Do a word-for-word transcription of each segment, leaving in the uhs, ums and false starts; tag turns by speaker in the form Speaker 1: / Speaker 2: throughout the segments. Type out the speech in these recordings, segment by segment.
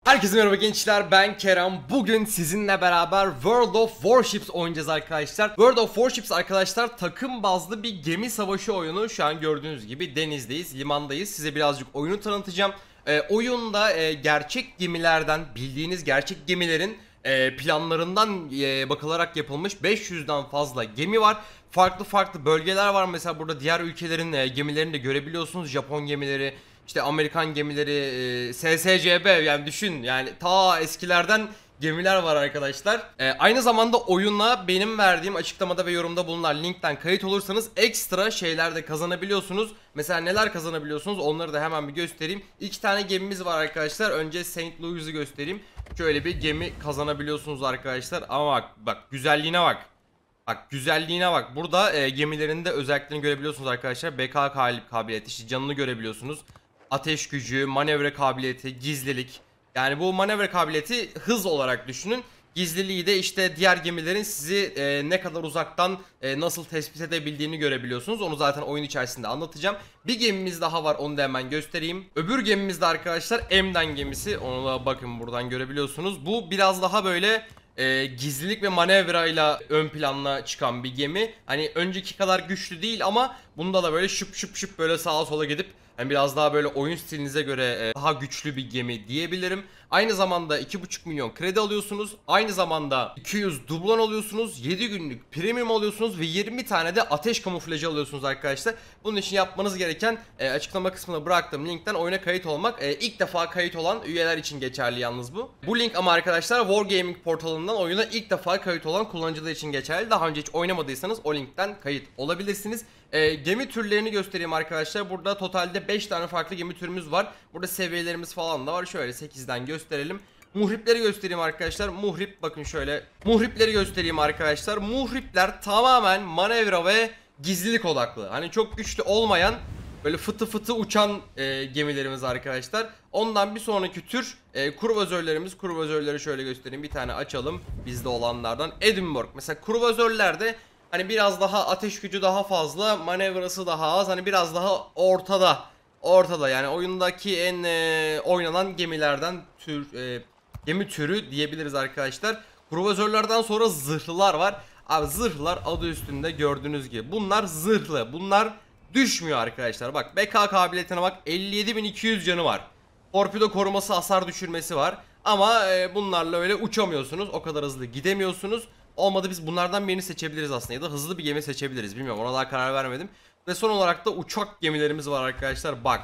Speaker 1: Herkese merhaba gençler, ben Kerem. Bugün sizinle beraber World of Warships oynayacağız arkadaşlar. World of Warships arkadaşlar takım bazlı bir gemi savaşı oyunu. Şu an gördüğünüz gibi denizdeyiz, limandayız. Size birazcık oyunu tanıtacağım. Ee, oyunda e, gerçek gemilerden, bildiğiniz gerçek gemilerin e, planlarından e, bakılarak yapılmış beş yüzden fazla gemi var. Farklı farklı bölgeler var. Mesela burada diğer ülkelerin e, gemilerini de görebiliyorsunuz. Japon gemileri, İşte Amerikan gemileri, e, S S C B, yani düşün, yani ta eskilerden gemiler var arkadaşlar. E, aynı zamanda oyuna benim verdiğim açıklamada ve yorumda bulunan linkten kayıt olursanız ekstra şeyler de kazanabiliyorsunuz. Mesela neler kazanabiliyorsunuz onları da hemen bir göstereyim. İki tane gemimiz var arkadaşlar. Önce Saint Louis'i göstereyim. Şöyle bir gemi kazanabiliyorsunuz arkadaşlar. Ama bak bak güzelliğine bak. Bak güzelliğine bak. Burada e, gemilerinde özelliklerini görebiliyorsunuz arkadaşlar. B K kabiliyeti, işte canını görebiliyorsunuz. Ateş gücü, manevra kabiliyeti, gizlilik. Yani bu manevra kabiliyeti hız olarak düşünün. Gizliliği de işte diğer gemilerin sizi e, ne kadar uzaktan e, nasıl tespit edebildiğini görebiliyorsunuz. Onu zaten oyun içerisinde anlatacağım. Bir gemimiz daha var, onu da hemen göstereyim. Öbür gemimiz de arkadaşlar Emden gemisi. Onu da bakın buradan görebiliyorsunuz. Bu biraz daha böyle e, gizlilik ve manevrayla ön planına çıkan bir gemi. Hani önceki kadar güçlü değil ama bunda da böyle şıp şıp şıp böyle sağa sola gidip yani biraz daha böyle oyun stilinize göre daha güçlü bir gemi diyebilirim. Aynı zamanda iki buçuk milyon kredi alıyorsunuz. Aynı zamanda iki yüz dublon alıyorsunuz. yedi günlük premium alıyorsunuz ve yirmi tane de ateş kamuflajı alıyorsunuz arkadaşlar. Bunun için yapmanız gereken e, açıklama kısmına bıraktığım linkten oyuna kayıt olmak. E, ilk defa kayıt olan üyeler için geçerli yalnız bu. Bu link ama arkadaşlar Wargaming portalından oyuna ilk defa kayıt olan kullanıcılar için geçerli. Daha önce hiç oynamadıysanız o linkten kayıt olabilirsiniz. E, gemi türlerini göstereyim arkadaşlar. Burada totalde beş tane farklı gemi türümüz var. Burada seviyelerimiz falan da var. Şöyle sekizden gösterelim. Muhripleri göstereyim arkadaşlar. Muhrip, bakın şöyle. Muhripleri göstereyim arkadaşlar. Muhripler tamamen manevra ve gizlilik odaklı. Hani çok güçlü olmayan, böyle fıtı fıtı uçan e, gemilerimiz arkadaşlar. Ondan bir sonraki tür e, kruvazörlerimiz. Kruvazörleri şöyle göstereyim. Bir tane açalım. Bizde olanlardan. Edinburgh. Mesela kruvazörlerde hani biraz daha ateş gücü daha fazla, manevrası daha az. Hani biraz daha ortada. Ortada yani oyundaki en e, oynanan gemilerden tür e, gemi türü diyebiliriz arkadaşlar. Kruvazörlerden sonra zırhlılar var. Abi zırhlar adı üstünde gördüğünüz gibi. Bunlar zırhlı. Bunlar düşmüyor arkadaşlar. Bak B K kabiliyetine bak, elli yedi bin iki yüz canı var. Torpido koruması, hasar düşürmesi var. Ama e, bunlarla öyle uçamıyorsunuz. O kadar hızlı gidemiyorsunuz. Olmadı biz bunlardan birini seçebiliriz aslında, ya da hızlı bir gemi seçebiliriz, bilmiyorum, ona daha karar vermedim. Ve son olarak da uçak gemilerimiz var arkadaşlar, bak.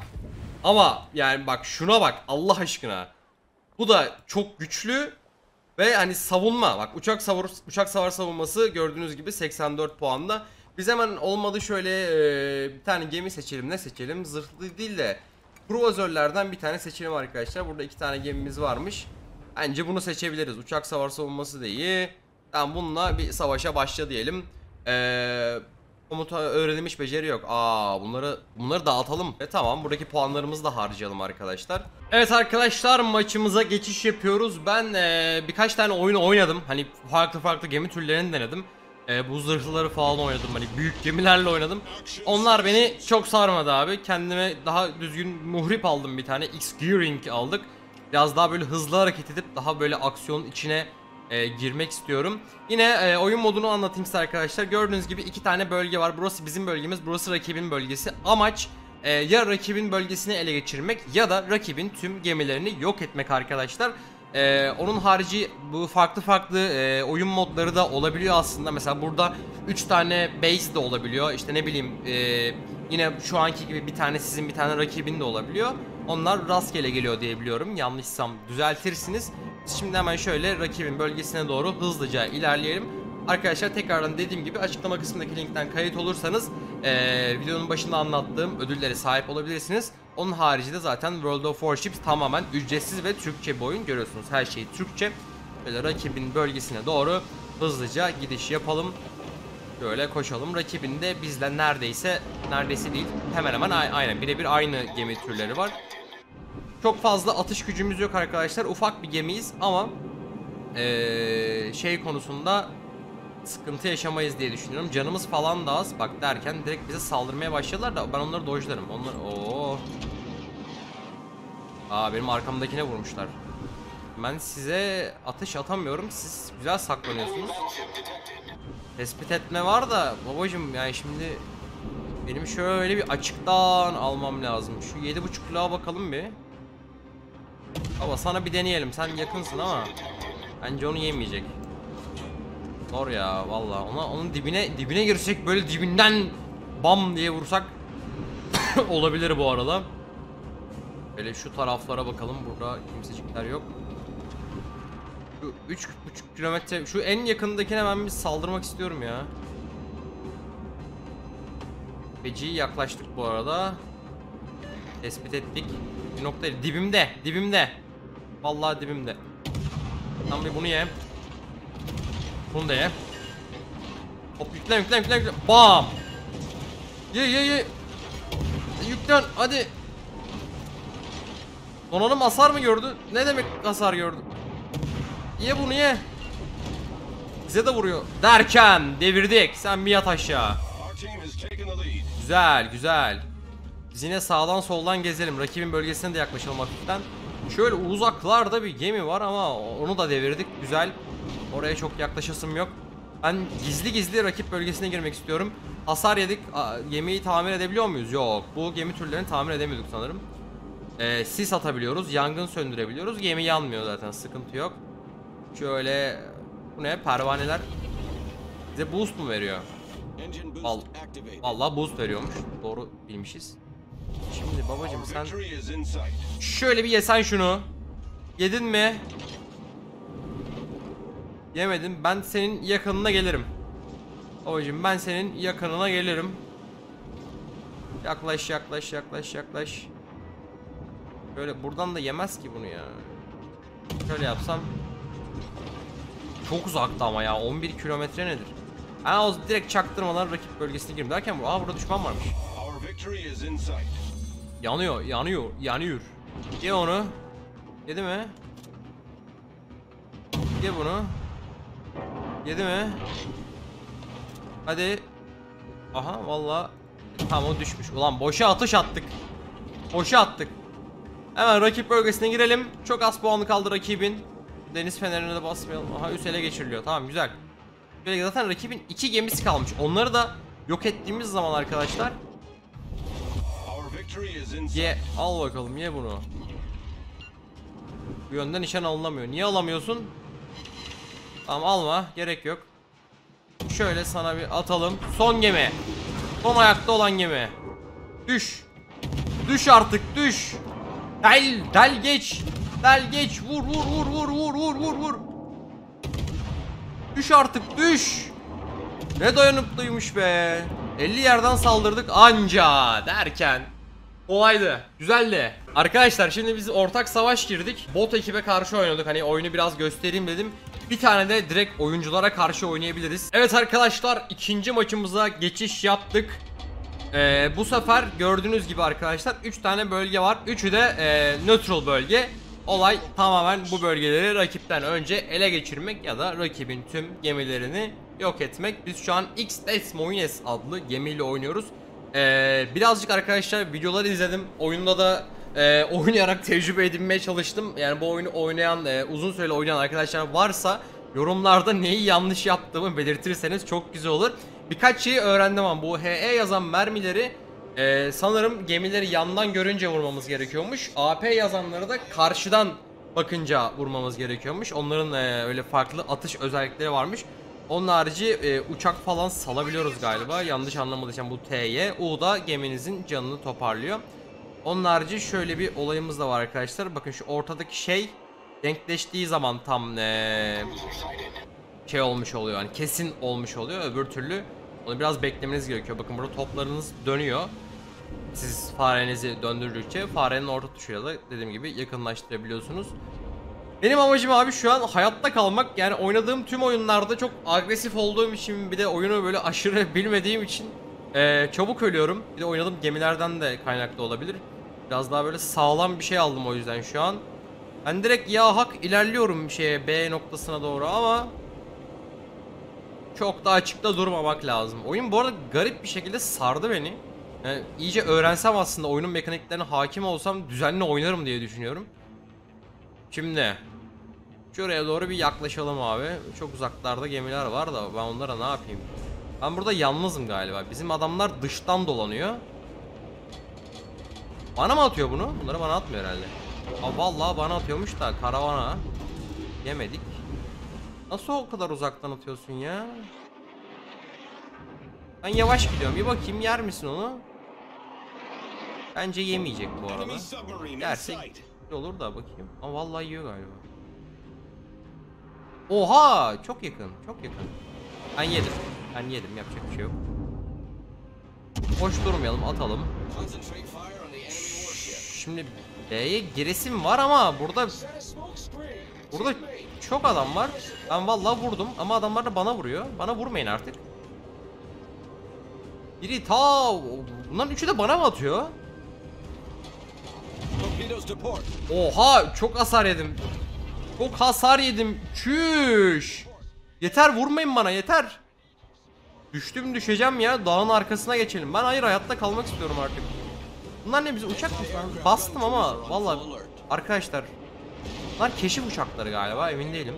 Speaker 1: Ama yani bak şuna bak Allah aşkına. Bu da çok güçlü ve hani savunma, bak uçak savur uçak savar savunması gördüğünüz gibi seksen dört puanda. Biz hemen olmadı şöyle e, bir tane gemi seçelim. Ne seçelim? Zırhlı değil de kruvazörlerden bir tane seçelim arkadaşlar. Burada iki tane gemimiz varmış. Bence bunu seçebiliriz. Uçak savar savunması da iyi. Tamam, bununla bir savaşa başla diyelim. Eee komuta öğrenilmiş beceri yok. Aa, bunları bunları dağıtalım. E tamam, buradaki puanlarımızı da harcayalım arkadaşlar. Evet arkadaşlar, maçımıza geçiş yapıyoruz. Ben e, birkaç tane oyun oynadım. Hani farklı farklı gemi türlerini denedim. E, bu zırhlıları falan oynadım. Hani büyük gemilerle oynadım. Onlar beni çok sarmadı abi. Kendime daha düzgün muhrip aldım bir tane. X-Gearing aldık. Biraz daha böyle hızlı hareket edip daha böyle aksiyonun içine E, girmek istiyorum. Yine e, oyun modunu anlatayım size arkadaşlar. Gördüğünüz gibi iki tane bölge var. Burası bizim bölgemiz, burası rakibin bölgesi. Amaç e, ya rakibin bölgesini ele geçirmek ya da rakibin tüm gemilerini yok etmek arkadaşlar. E, onun harici bu farklı farklı e, oyun modları da olabiliyor aslında. Mesela burada üç tane base de olabiliyor. İşte ne bileyim e, yine şu anki gibi bir tane sizin bir tane rakibin de olabiliyor. Onlar rastgele geliyor diye biliyorum. Yanlışsam düzeltirsiniz. Şimdi hemen şöyle rakibin bölgesine doğru hızlıca ilerleyelim. Arkadaşlar tekrardan dediğim gibi açıklama kısmındaki linkten kayıt olursanız ee, videonun başında anlattığım ödüllere sahip olabilirsiniz. Onun haricinde zaten World of Warships tamamen ücretsiz ve Türkçe bir oyun, görüyorsunuz. Her şey Türkçe. Böyle rakibin bölgesine doğru hızlıca gidiş yapalım. Böyle koşalım. Rakibin de bizle neredeyse neredeyse değil, hemen hemen aynen birebir aynı gemi türleri var. Çok fazla atış gücümüz yok arkadaşlar. Ufak bir gemiyiz ama ee, şey konusunda sıkıntı yaşamayız diye düşünüyorum. Canımız falan da az. Bak derken direkt bize saldırmaya başladılar da ben onları dojlarım. Onlar ooo. Aa, benim arkamdakine vurmuşlar. Ben size atış atamıyorum. Siz güzel saklanıyorsunuz. Tespit etme var da babacım, yani şimdi benim şöyle bir açıktan almam lazım. Şu yedi buçuk kulağa bakalım bir. Baba sana bir deneyelim. Sen yakınsın ama bence onu yemeyecek. Zor ya vallahi. Ona onun dibine dibine girsek, böyle dibinden bam diye vursak olabilir bu arada. Böyle şu taraflara bakalım. Burada kimsecikler yok. Şu üç buçuk kilometre, şu en yakındakine ben bir saldırmak istiyorum ya. Feci'yi yaklaştık bu arada. Tespit ettik. Bir nokta dibimde, dibimde. Vallahi dibimde. Tam bir bunu ye. Bunu da ye. Hop yüklen yüklen yüklen yüklen. Bam. Ye ye ye. Yüklen hadi. Donanım hasar mı gördü? Ne demek hasar gördü? Ye bunu ye. Bize de vuruyor. Derken devirdik. Sen bir yat aşağı. Güzel güzel. Biz yine sağdan soldan gezelim. Rakibin bölgesine de yaklaşalım hafiften. Şöyle uzaklarda bir gemi var ama onu da devirdik. Güzel. Oraya çok yaklaşasım yok. Ben gizli gizli rakip bölgesine girmek istiyorum. Hasar yedik. Gemiyi tamir edebiliyor muyuz? Yok. Bu gemi türlerini tamir edemiyorduk sanırım. Ee, sis atabiliyoruz. Yangın söndürebiliyoruz. Gemi yanmıyor zaten. Sıkıntı yok. Şöyle. Bu ne? Pervaneler. Bize boost mu veriyor? Vallahi, vallahi boost veriyormuş. Doğru bilmişiz. Şimdi babacım sen şöyle bir yesen şunu. Yedin mi? Yemedim. Ben senin yakınına gelirim. Babacım ben senin yakınına gelirim. Yaklaş yaklaş yaklaş yaklaş. Böyle buradan da yemez ki bunu ya. Şöyle yapsam. Çok uzakta ama ya. on bir kilometre nedir? Ha, o direkt çaktırmadan rakip bölgesine girim derken bu. Aa, burada düşman varmış. Yanıyor, yanıyor, yanıyor. Ye onu. Yedi mi? Ye bunu. Yedi mi? Hadi. Aha vallahi. Tamam, o düşmüş. Ulan boşa atış attık. Boşa attık. Hemen rakip bölgesine girelim. Çok az puanı kaldı rakibin. Deniz fenerine de basmayalım. Aha, üst ele geçiriliyor. Tamam, güzel. Böyle zaten rakibin iki gemisi kalmış. Onları da yok ettiğimiz zaman arkadaşlar. Ye, al bakalım, ye bunu. Bu yönden nişan alınamıyor. Niye alamıyorsun? Tamam, alma, gerek yok. Şöyle sana bir atalım. Son gemi. Son ayakta olan gemi. Düş. Düş artık, düş. Del, del geç. Del geç. Vur vur vur vur vur vur vur vur. Düş artık, düş. Ne dayanıklıymış be. elli yerden saldırdık anca derken. Olaydı. Güzeldi. Arkadaşlar şimdi biz ortak savaş girdik. Bot ekibe karşı oynadık. Hani oyunu biraz göstereyim dedim. Bir tane de direkt oyunculara karşı oynayabiliriz. Evet arkadaşlar, ikinci maçımıza geçiş yaptık. Ee, bu sefer gördüğünüz gibi arkadaşlar üç tane bölge var. Üçü de e, neutral bölge. Olay tamamen bu bölgeleri rakipten önce ele geçirmek ya da rakibin tüm gemilerini yok etmek. Biz şu an X-Des Moines adlı gemiyle oynuyoruz. Ee, birazcık arkadaşlar videoları izledim. Oyunda da e, oynayarak tecrübe edinmeye çalıştım. Yani bu oyunu oynayan, e, uzun süreli oynayan arkadaşlar varsa yorumlarda neyi yanlış yaptığımı belirtirseniz çok güzel olur. Birkaç şeyi öğrendim ama bu H E yazan mermileri e, sanırım gemileri yandan görünce vurmamız gerekiyormuş. A P yazanları da karşıdan bakınca vurmamız gerekiyormuş. Onların e, öyle farklı atış özellikleri varmış. Onun harici e, uçak falan salabiliyoruz galiba. Yanlış anlamadıysam bu T'ye. U da geminizin canını toparlıyor. Onun harici şöyle bir olayımız da var arkadaşlar. Bakın şu ortadaki şey denkleştiği zaman tam e, şey olmuş oluyor. Yani kesin olmuş oluyor. Öbür türlü onu biraz beklemeniz gerekiyor. Bakın burada toplarınız dönüyor. Siz farenizi döndürdükçe farenin orta tuşuyla da dediğim gibi yakınlaştırabiliyorsunuz. Benim amacım abi şu an hayatta kalmak. Yani oynadığım tüm oyunlarda çok agresif olduğum için, bir de oyunu böyle aşırı bilmediğim için ee, çabuk ölüyorum. Bir de oynadığım gemilerden de kaynaklı olabilir. Biraz daha böyle sağlam bir şey aldım o yüzden şu an. Ben direkt ya hak ilerliyorum şeye, B noktasına doğru ama çok da açıkta durmamak lazım. Oyun bu arada garip bir şekilde sardı beni. Yani iyice öğrensem aslında, oyunun mekaniklerine hakim olsam düzenli oynarım diye düşünüyorum. Şimdi Şuraya doğru bir yaklaşalım abi. Çok uzaklarda gemiler var da ben onlara ne yapayım? Ben burada yalnızım galiba. Bizim adamlar dıştan dolanıyor. Bana mı atıyor bunu? Bunları bana atmıyor herhalde. Aa, vallahi bana atıyormuş da karavana. Yemedik. Nasıl o kadar uzaktan atıyorsun ya? Ben yavaş gidiyorum. Bir bakayım, yer misin onu? Bence yemeyecek bu arada. Yersek olur da bakayım. Ama vallahi yiyor galiba. Oha! Çok yakın. Çok yakın. Ben yedim. Ben yedim. Yapacak bir şey yok. Boş durmayalım. Atalım. Şimdi B'ye giresim var ama burada burada çok adam var. Ben vallahi vurdum ama adamlar da bana vuruyor. Bana vurmayın artık. Biri ta bunların üçü de bana mı atıyor? Oha, çok hasar yedim. Çok hasar yedim. Çüş. Yeter, vurmayın bana, yeter. Düştüm düşeceğim ya. Dağın arkasına geçelim. Ben hayır, hayatta kalmak istiyorum artık. Bunlar ne, bize uçak mı? Ben bastım ama vallahi arkadaşlar, bunlar keşif uçakları galiba, emin değilim.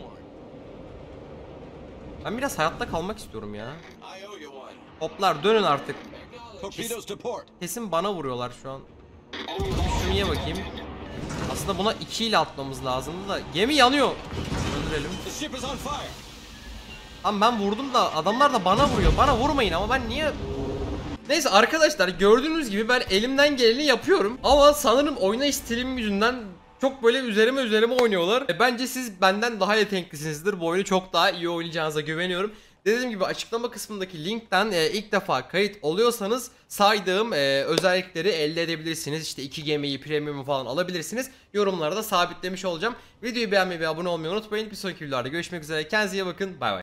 Speaker 1: Ben biraz hayatta kalmak istiyorum ya. Toplar dönün artık. Kes, kesin bana vuruyorlar şu an. Şunu ye bakayım. Aslında buna iki ile atmamız lazımdı da gemi yanıyor. Öldürelim. Tamam, ben vurdum da adamlar da bana vuruyor. Bana vurmayın ama ben niye... Neyse arkadaşlar, gördüğünüz gibi ben elimden geleni yapıyorum. Ama sanırım oynayış stilim yüzünden çok böyle üzerime üzerime oynuyorlar. E, bence siz benden daha yeteneklisinizdir. Bu oyunu çok daha iyi oynayacağınıza güveniyorum. Dediğim gibi açıklama kısmındaki linkten e, ilk defa kayıt oluyorsanız saydığım e, özellikleri elde edebilirsiniz. İşte iki gemiyi, premium falan alabilirsiniz. Yorumlara da sabitlemiş olacağım. Videoyu beğenmeyi ve abone olmayı unutmayın. Bir sonraki videolarda görüşmek üzere. Kendinize iyi bakın. Bay bay.